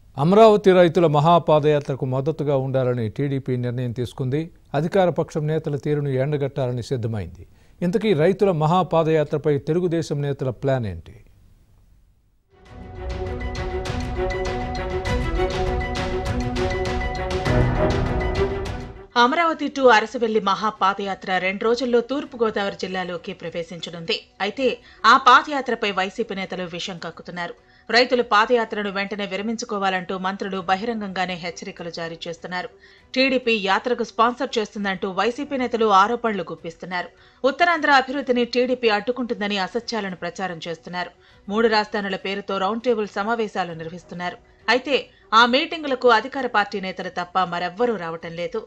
అమరావతి రైతుల మహా పాదయాత్రకు మద్దతుగా ఉండాలని టీడీపీ నిర్ణయం తీసుకుంది. అధికార పక్షం నేతల తీరును ఎండగట్టాలని సిద్ధమైంది. ఇంతకీ రైతుల మహా పాదయాత్రపై తెలుగుదేశం నేతల ప్లాన్ ఏంటి? అమరావతి టు అరసవెల్లి మహా పాదయాత్ర 2 రోజుల్లో తూర్పు గోదావరి జిల్లాలోకి ప్రవేశించనుంది. అయితే ఆ పాదయాత్రపై వైసీపీ నేతలు విషం కక్కుతున్నారు. రైతులు పాదయాత్రను వెంటనే విరమించుకోవాలంటూ మంత్రులు బహిరంగంగానే హెచ్చరికలు జారీ చేస్తున్నారు. టీడీపీ యాత్రకు స్పాన్సర్ చేస్తుందంటూ వైసీపీ నేతలు ఆరోపణలు గుప్పిస్తున్నారు. ఉత్తరాంధ్ర అభివృద్ధిని టీడీపీ అడ్డుకుంటుందని అసత్యాలను ప్రచారం చేస్తున్నారు. 3 రాజధానుల పేరుతో రౌండ్ టేబుల్ సమావేశాలు నిర్వహిస్తున్నారు. అయితే ఆ మీటింగులకు అధికార పార్టీ నేతలు తప్ప మరెవ్వరూ రావటం లేదు.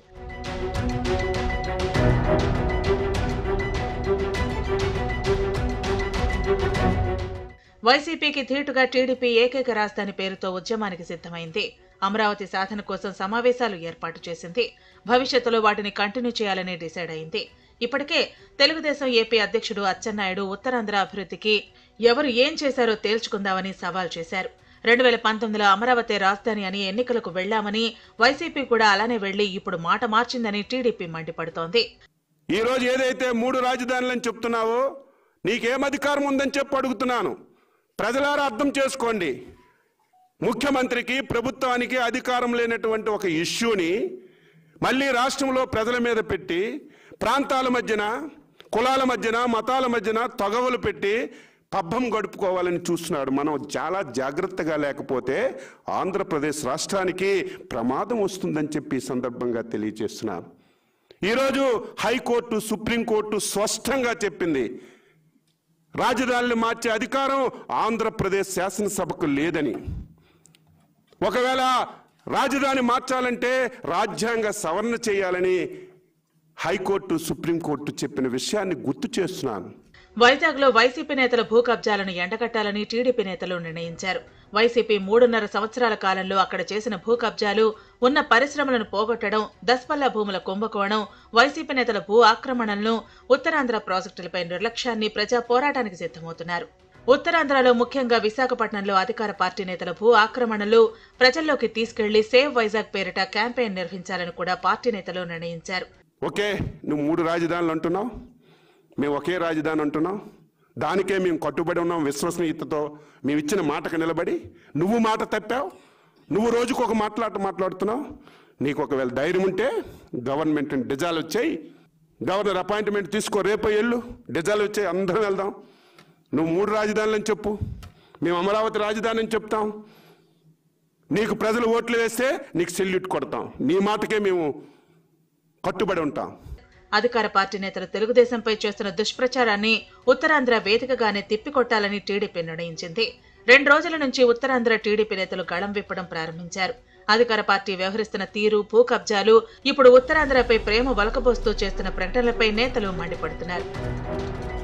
వైసీపీకి ధీటుగా టీడీపీ ఏకైక రాజధాని పేరుతో ఉద్యమానికి సిద్ధమైంది. అమరావతి సాధన కోసం సమావేశాలు ఏర్పాటు చేసింది. భవిష్యత్తులో వాటిని కంటిన్యూ చేయాలని డిసైడ్ అయింది. ఇప్పటికే తెలుగుదేశం ఏపీ అధ్యక్షుడు అచ్చెన్నాయుడు ఉత్తరాంధ్ర అభివృద్ధికి ఎవరు ఏం చేశారో తేల్చుకుందామని సవాల్ చేశారు. 2019లో అమరావతి రాజధాని అని ఎన్నికలకు వెళ్లామని, వైసీపీ కూడా అలానే వెళ్లి ఇప్పుడు మాట మార్చిందని టీడీపీ మండిపడుతోంది. ఈ రోజు ఏదైతే 3 రాజధానులని చెప్తున్నావో నీకేం అధికారం ఉందని చెప్పి అడుగుతున్నాను. ప్రజలారా అర్థం చేసుకోండి. ముఖ్యమంత్రికి, ప్రభుత్వానికి అధికారం లేనటువంటి ఒక ఇష్యూని మళ్ళీ రాష్ట్రంలో ప్రజల మీద పెట్టి, ప్రాంతాల మధ్యన, కులాల మధ్యన, మతాల మధ్యన తొగవలు పెట్టి పబ్బం గడుపుకోవాలని చూస్తున్నాడు. మనం చాలా జాగ్రత్తగా లేకపోతే ఆంధ్రప్రదేశ్ రాష్ట్రానికి ప్రమాదం వస్తుందని చెప్పి ఈ సందర్భంగా తెలియజేస్తున్నాను. ఈరోజు హైకోర్టు, సుప్రీంకోర్టు స్పష్టంగా చెప్పింది, రాజధానిని మార్చే అధికారం ఆంధ్రప్రదేశ్ శాసనసభకు లేదని. ఒకవేళ రాజధాని మార్చాలంటే రాజ్యాంగ సవరణ చేయాలని హైకోర్టు, సుప్రీంకోర్టు చెప్పిన విషయాన్ని గుర్తు చేస్తున్నాను. వైజాగ్లో వైసీపీ నేతల భూ కబ్జాలను ఎండగట్టాలని టీడీపీ నేతలు నిర్ణయించారు. వైసీపీ 3.5 సంవత్సరాల కాలంలో అక్కడ చేసిన భూ కబ్జాలు, ఉన్న పరిశ్రమలను పోగొట్టడం, దస్పల్లా భూముల కుంభకోణం, వైసీపీ నేతల భూ ఆక్రమణలను, ఉత్తరాంధ్ర ప్రాజెక్టులపై నిర్లక్ష్యాన్ని ప్రజా పోరాటానికి సిద్ధమవుతున్నారు. ఉత్తరాంధ్రలో ముఖ్యంగా విశాఖపట్నంలో అధికార పార్టీ నేతల భూ ఆక్రమణలు ప్రజల్లోకి తీసుకెళ్లి సేవ్ వైజాగ్ పేరిట క్యాంపెయిన్ నిర్వహించాలని కూడా పార్టీ నేతలు నిర్ణయించారు. ఓకే, నువ్వు 3 రాజధానులు అంటున్నావు, మేము ఒకే రాజధాని అంటున్నాం. దానికే మేము కట్టుబడి ఉన్నాం విశ్వసనీయతతో. మేము ఇచ్చిన మాటకు నిలబడి నువ్వు మాట తప్పావు. నువ్వు రోజుకు ఒక మాట్లాడుతున్నావు. నీకు ఒకవేళ ధైర్యం ఉంటే గవర్నమెంట్ డిజాల్వ్ వచ్చాయి, గవర్నర్ అపాయింట్మెంట్ తీసుకో, రేపు ఎల్లు డిజాల్వ్ వచ్చాయి, అందరం వెళ్దాం. నువ్వు 3 రాజధానులు అని చెప్పు, మేము అమరావతి రాజధాని అని చెప్తాం. నీకు ప్రజలు ఓట్లు వేస్తే నీకు సెల్యూట్ కొడతాం. నీ మాటకే మేము కట్టుబడి ఉంటాం. అధికార పార్టీ నేతలు తెలుగుదేశంపై చేస్తున్న దుష్ప్రచారాన్ని ఉత్తరాంధ్ర వేదికగానే తిప్పికొట్టాలని టీడీపీ నిర్ణయించింది. 2 రోజుల నుంచి ఉత్తరాంధ్ర టీడీపీ నేతలు గళం విప్పడం ప్రారంభించారు. అధికార పార్టీ వ్యవహరిస్తున్న తీరు, భూ కబ్జాలు, ఇప్పుడు ఉత్తరాంధ్రపై ప్రేమ వలకబోస్తూ చేస్తున్న ప్రకటనలపై నేతలు మండిపడుతున్నారు.